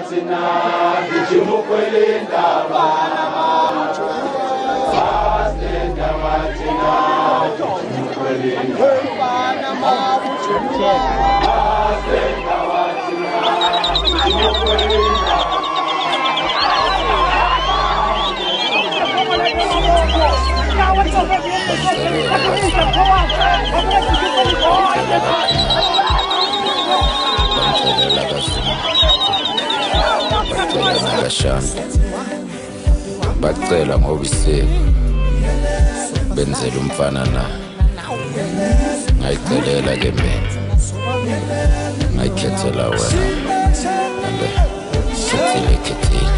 wathina ijimukwelinda bacela ngoba isiko benzela umfana na ngayicelela ke mina ngayikhethela wena ande sithile khethile